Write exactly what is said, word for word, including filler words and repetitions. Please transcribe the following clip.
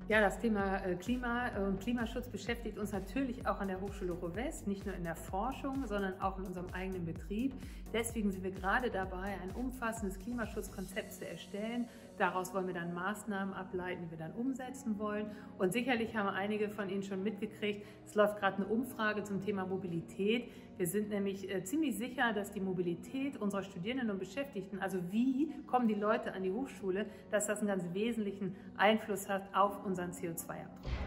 Ja, das Thema Klima und Klimaschutz beschäftigt uns natürlich auch an der Hochschule Ruhr-West, nicht nur in der Forschung, sondern auch in unserem eigenen Betrieb. Deswegen sind wir gerade dabei, ein umfassendes Klimaschutzkonzept zu erstellen. Daraus wollen wir dann Maßnahmen ableiten, die wir dann umsetzen wollen. Und sicherlich haben einige von Ihnen schon mitgekriegt, es läuft gerade eine Umfrage zum Thema Mobilität. Wir sind nämlich ziemlich sicher, dass die Mobilität unserer Studierenden und Beschäftigten, also wie kommen die Leute an die Hochschule, dass das einen ganz wesentlichen Einfluss hat auf unseren C O zwei Abdruck.